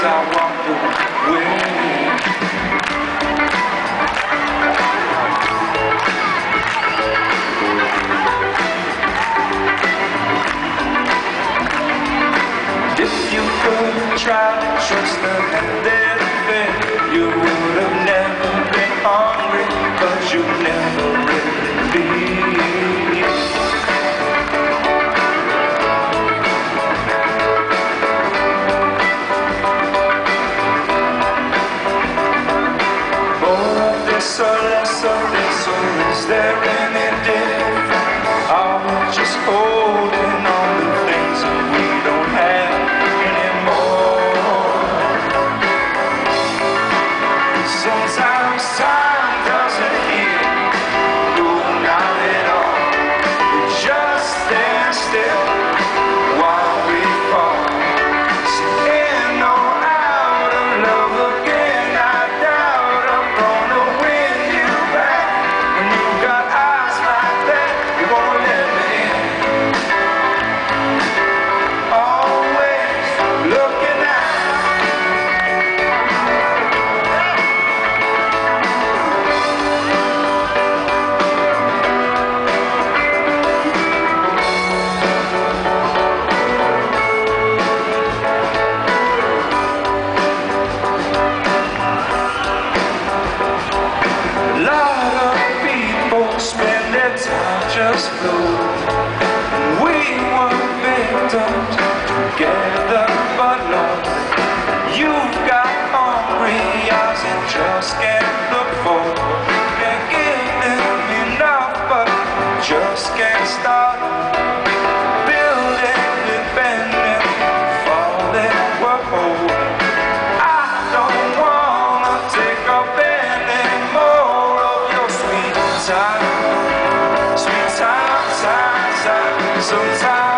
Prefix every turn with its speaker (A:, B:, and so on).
A: as I walk away. If you could try to trust the dead thing, you would have never been hungry, 'cause you'd never really be. More of this or less of this, or is there any difference? Are we just holding on to things that we don't have anymore? Sometimes time doesn't heal, no, not at all. We just stand still while we fall. So in or out of love again, I doubt I'm gonna win you back. When you got eyes like that, you won't let me in. Always looking out. A lot of people spend their time just floating. We were victims together, but lonely. You've got hungry eyes and just can't look forward. Can't give them enough, but just can't start. Building, defending, falling, we're holding. I don't wanna take up any more of your sweet time, time. Sometimes